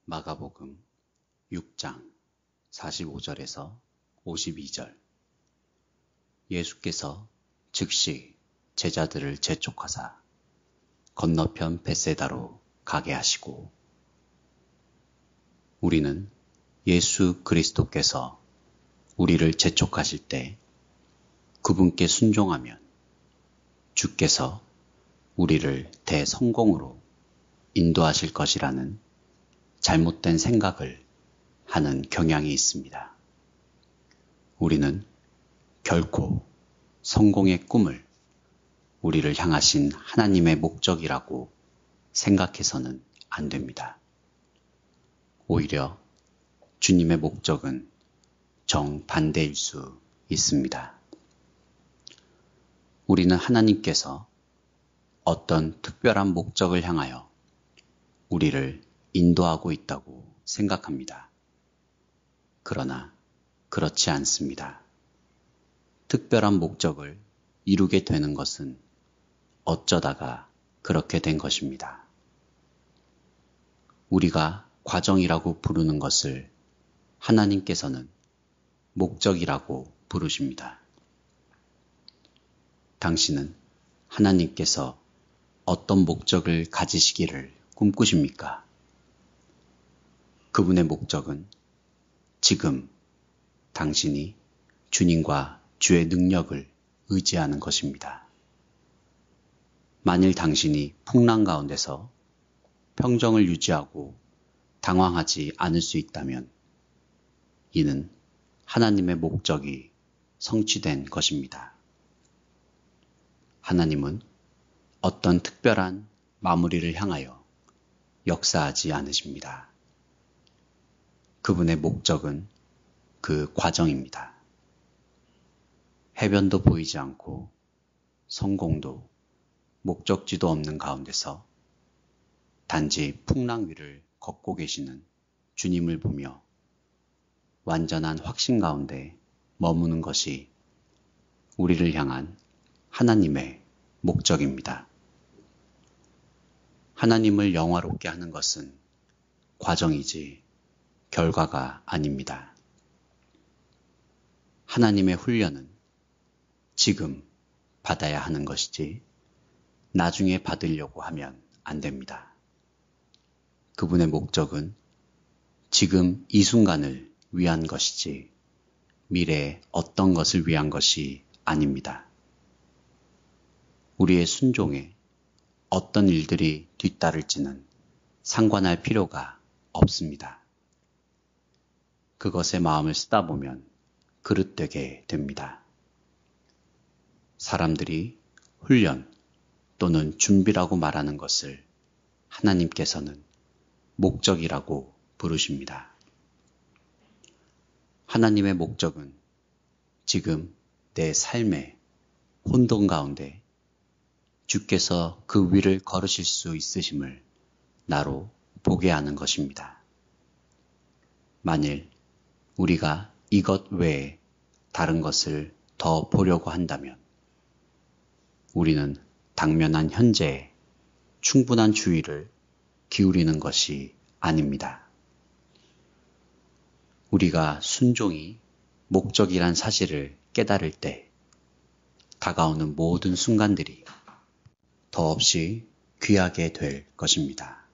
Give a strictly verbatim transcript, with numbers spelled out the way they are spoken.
마가복음 육 장 사십오 절에서 오십이 절. 예수께서 즉시 제자들을 재촉하사 건너편 벳세다로 가게 하시고, 우리는 예수 그리스도께서 우리를 재촉하실 때 그분께 순종하면 주께서 우리를 대성공으로 인도하실 것이라는 잘못된 생각을 하는 경향이 있습니다. 우리는 결코 성공의 꿈을 우리를 향하신 하나님의 목적이라고 생각해서는 안 됩니다. 오히려 주님의 목적은 정반대일 수 있습니다. 우리는 하나님께서 어떤 특별한 목적을 향하여 우리를 인도하고 있다고 생각합니다. 그러나 그렇지 않습니다. 특별한 목적을 이루게 되는 것은 어쩌다가 그렇게 된 것입니다. 우리가 과정이라고 부르는 것을 하나님께서는 목적이라고 부르십니다. 당신은 하나님께서 어떤 목적을 가지시기를 꿈꾸십니까? 그분의 목적은 지금 당신이 주님과 주의 능력을 의지하는 것입니다. 만일 당신이 풍랑 가운데서 평정을 유지하고 당황하지 않을 수 있다면 이는 하나님의 목적이 성취된 것입니다. 하나님은 어떤 특별한 마무리를 향하여 역사하지 않으십니다. 그분의 목적은 그 과정입니다. 해변도 보이지 않고 성공도 목적지도 없는 가운데서 단지 풍랑 위를 걷고 계시는 주님을 보며 완전한 확신 가운데 머무는 것이 우리를 향한 하나님의 목적입니다. 하나님을 영화롭게 하는 것은 과정이지 결과가 아닙니다. 하나님의 훈련은 지금 받아야 하는 것이지 나중에 받으려고 하면 안 됩니다. 그분의 목적은 지금 이 순간을 위한 것이지 미래의 어떤 것을 위한 것이 아닙니다. 우리의 순종에 어떤 일들이 뒤따를지는 상관할 필요가 없습니다. 그것에 마음을 쓰다 보면 그릇되게 됩니다. 사람들이 훈련 또는 준비라고 말하는 것을 하나님께서는 목적이라고 부르십니다. 하나님의 목적은 지금 내 삶의 혼돈 가운데 주께서 그 위를 걸으실 수 있으심을 나로 보게 하는 것입니다. 만일 우리가 이것 외에 다른 것을 더 보려고 한다면 우리는 당면한 현재에 충분한 주의를 기울이는 것이 아닙니다. 우리가 순종이 목적이란 사실을 깨달을 때 다가오는 모든 순간들이 더없이 귀하게 될 것입니다.